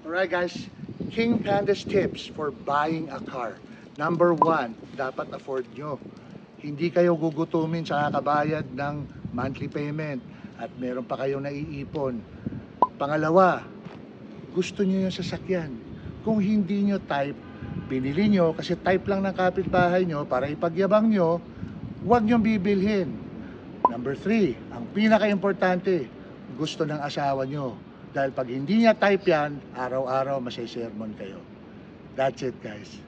Alright guys, King Candace tips for buying a car. Number one, dapat afford nyo. Hindi kayo gugutumin sa kakabayad ng monthly payment at meron pa kayong naiipon. Pangalawa, gusto nyo yung sasakyan. Kung hindi nyo type, binili nyo kasi type lang ng kapitbahay nyo para ipagyabang nyo, huwag nyo bibilhin. Number 3, ang pinaka-importante, gusto ng asawa nyo. Dahil pag hindi niya type yan, araw-araw masisermon kayo. That's it guys.